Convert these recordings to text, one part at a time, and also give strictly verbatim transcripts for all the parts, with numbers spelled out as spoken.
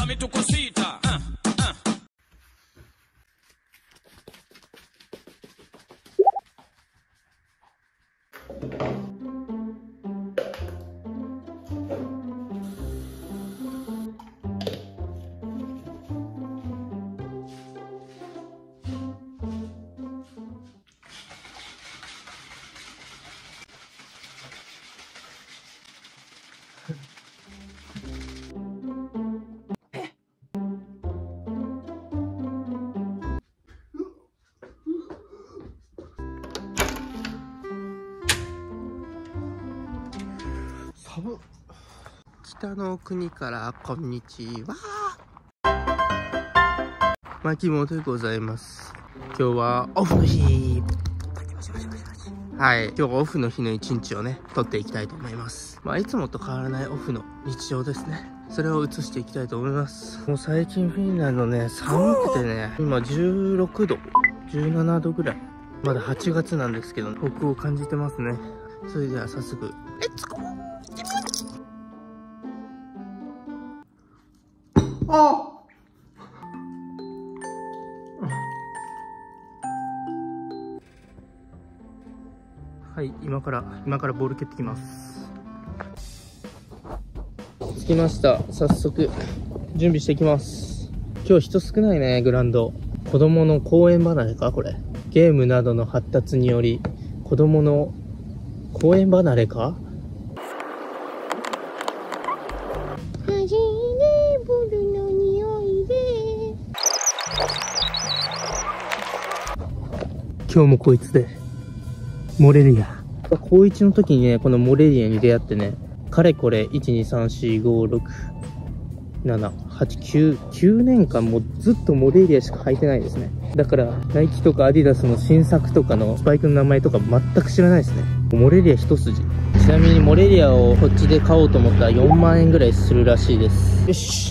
Dame tu cosita. Uh, uh. 北の国からこんにちは。マキモでございます。今日はオフの日。はい、今日はオフの日の一日をね、撮っていきたいと思います。まあ、いつもと変わらないオフの日常ですね。それを映していきたいと思います。もう最近フィンランドね、寒くてね、今じゅうろくど、じゅうななどぐらい。まだはちがつなんですけど、北欧を感じてますね。それでは早速、レッツゴー。あはい、今から今からボール蹴ってきます。着きました。早速準備していきます。今日人少ないね。グラウンド、子供の公園離れか。これゲームなどの発達により子供の公園離れか。今日もこいつでモレリア。高いちの時にね、このモレリアに出会ってね、かれこれいちにさんしごろくななはちきゅうきゅうねんかんもうずっとモレリアしか履いてないですね。だからナイキとかアディダスの新作とかのスパイクの名前とか全く知らないですね。モレリア一筋。ちなみにモレリアをこっちで買おうと思ったらよんまんえんぐらいするらしいです。よし。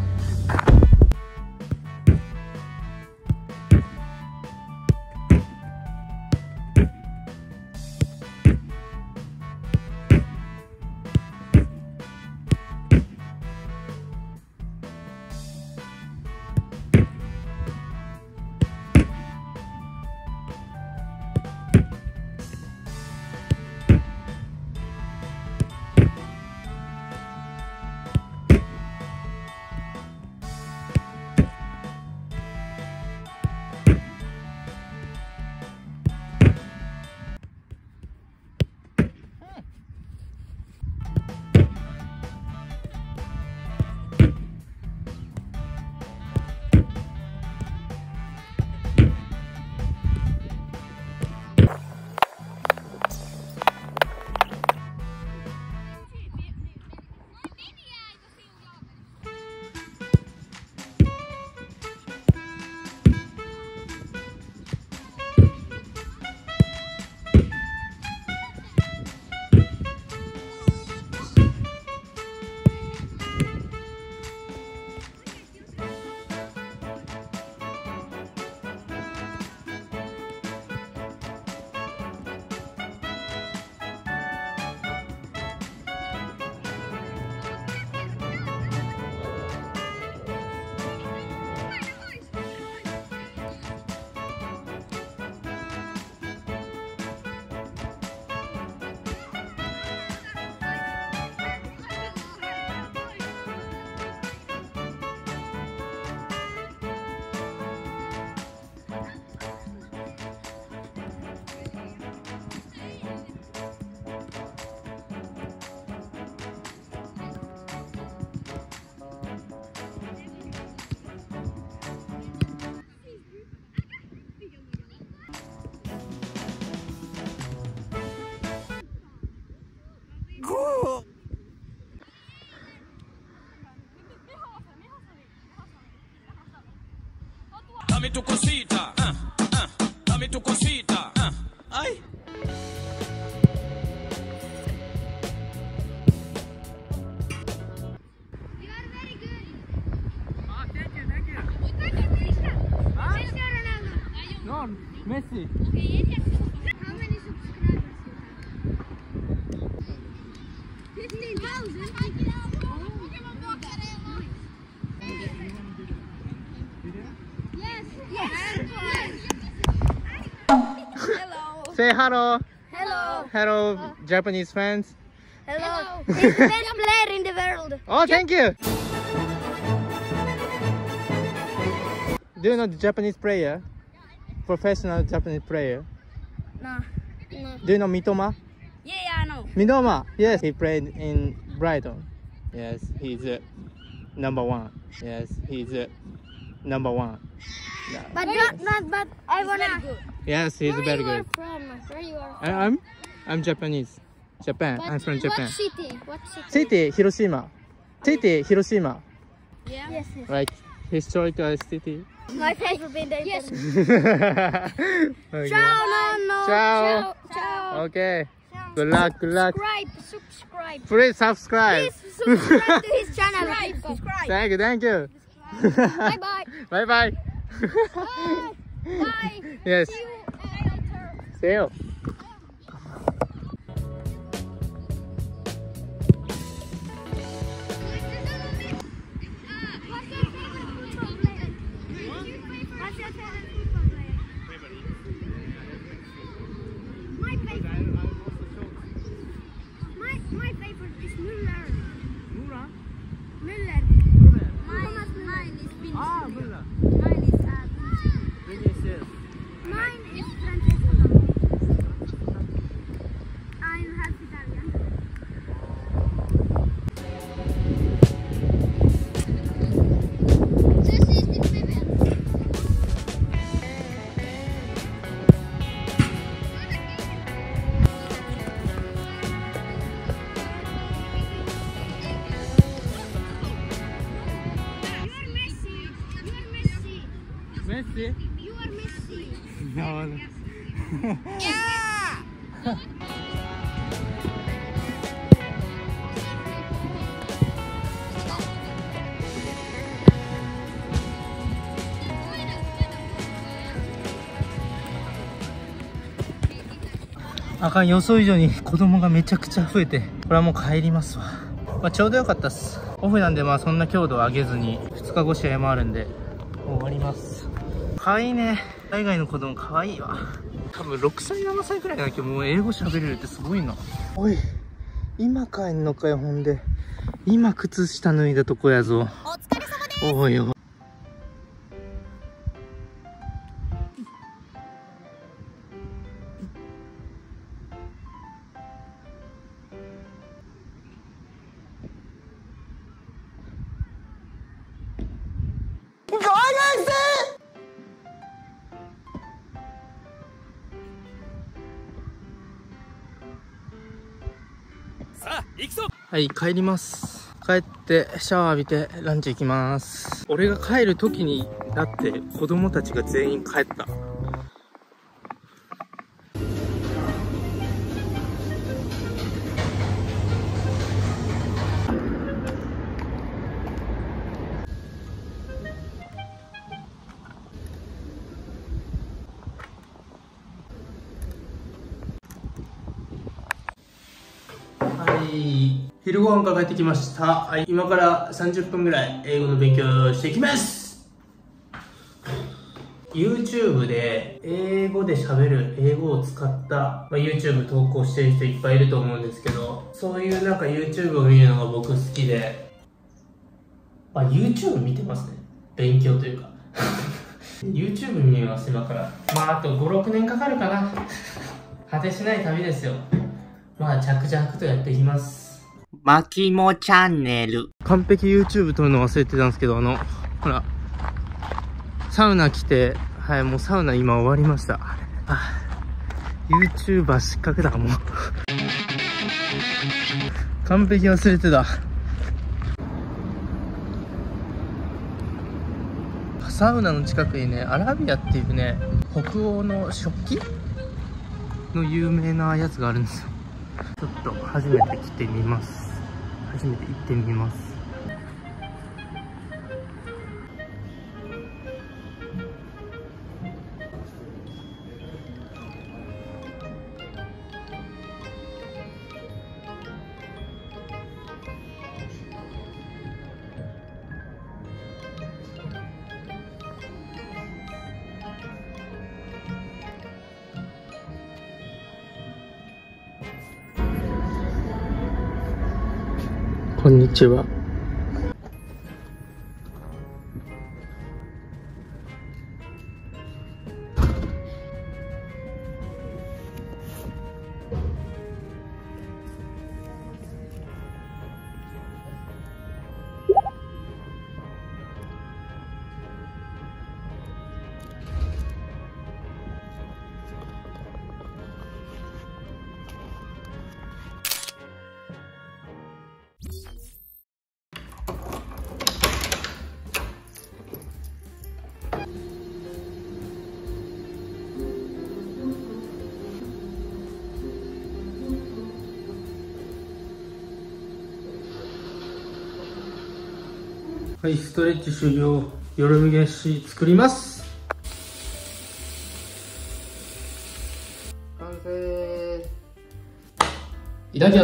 Dame tu cosita, uh, uh, dame tu cosita, uh. Ay. You are very good. Ah, thank you, thank you. Huh? Cristiano Ronaldo. No, Messi. Okay, yes. How many subscribers you have? fifteen thousand. Say hello. Hello. Hello, Japanese friends. Hello. He's the best player in the world. Oh, thank you. Do you know the Japanese player? Professional Japanese player. No. No. Do you know Mitoma? Yeah, yeah, I know. Mitoma. Yes, he played in Brighton. Yes, he's uh, number one. Yes, he's uh, number one. Yeah. But not, not, but I wanna. Yes, he's Where very you are good. from? Where you are I, from? I'm, I'm Japanese. Japan. What- I'm from Japan. What city? What city? City Hiroshima. City Hiroshima. Yeah. Yes, yes. Like historical city. My favorite been there. Yes. Okay. Ciao, no, no. Ciao. Ciao. Okay. Good luck. Good luck. Subscribe, subscribe. Please subscribe. Please subscribe to his channel. Subscribe. Thank you. Thank you. Bye bye. Bye bye. Bye. Bye. Yes. See you later. See you. What's your favorite football player? My favorite. My my favorite is Müller. Müller. Müller. Mine, mine is Vinicius. Ah, Müller. Mine is uh, Vinicius. Mine is Francesco Totti. I'm half Italian. Messi. You are Messi. No. Yeah. あかん、予想以上に子供がめちゃくちゃ増えて、これはもう帰りますわ。まあ、ちょうどよかったっす。オフなんでまあそんな強度を上げずにふつかご試合もあるんでもう終わります。かわいいね。海外の子供かわいいわ。多分ろくさいななさいくらいだけどもう英語喋れるってすごいな。おい、今帰んのかよ。ほんで今靴下脱いだとこやぞ。 お疲れ様です。 おいおい。 さあ行くぞ。 はい、帰ります。帰ってシャワー浴びてランチ行きます。俺が帰る時になって子供たちが全員帰った。はい、昼ご飯から帰ってきました。はい、今からさんじゅっぷんぐらい英語の勉強していきます。 YouTube で英語で喋る、英語を使った、まあ、YouTube 投稿してる人いっぱいいると思うんですけど、そういうなんか YouTube を見るのが僕好きで、あ、YouTube 見てますね。勉強というかYouTube 見ます今から。まああとごろくねんかかるかな。果てしない旅ですよ。まあ着々とやっていきます。マキモチャンネル。完璧 YouTube 撮るの忘れてたんですけど、あのほらサウナ来て、はい、もうサウナ今終わりました。あ、YouTuber 失格だもう完璧忘れてた。サウナの近くにね、アラビアっていうね、北欧の食器の有名なやつがあるんですよ。ちょっと初めて来てみます。初めて行ってみます。 こんにちは。はい、ストレッチ終了。夜飯作ります。完成。いただきます。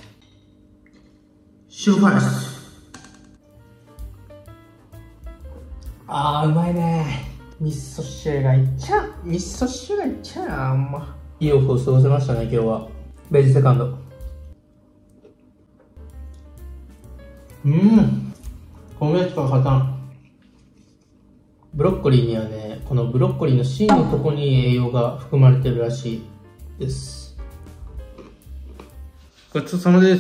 シューファイス。あー、うまいね。味噌汁がいっちゃう。味噌汁がいっちゃうな、あんま。いいオフを過ごせましたね、今日は。ベジセカンド。うん。米しか勝たん。ブロッコリーにはね、このブロッコリーの芯のとこに栄養が含まれてるらしいです。ごちそうさまです。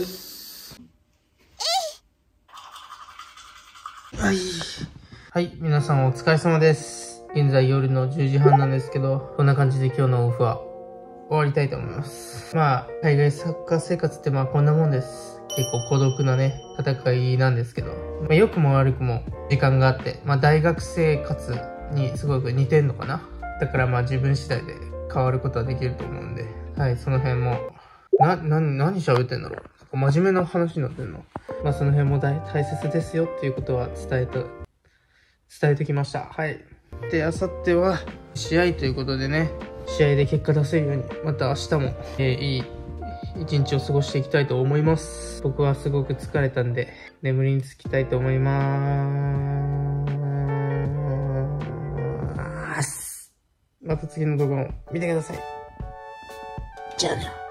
はい。はい、皆さんお疲れ様です。現在夜のじゅうじはんなんですけど、こんな感じで今日のオフは終わりたいと思います。まあ、海外サッカー生活ってまあこんなもんです。結構孤独なね、戦いなんですけど、まあ、良くも悪くも時間があって、まあ大学生活にすごく似てんのかな。だからまあ自分次第で変わることはできると思うんで、はい、その辺も、な、な、何喋ってんだろう。真面目な話になってんの。まあその辺も大、大切ですよっていうことは伝えと、伝えてきました。はい。で、あさっては試合ということでね、試合で結果出せるように、また明日も、えー、いい一日を過ごしていきたいと思います。僕はすごく疲れたんで、眠りにつきたいと思います。また次の動画も見てください。じゃあね。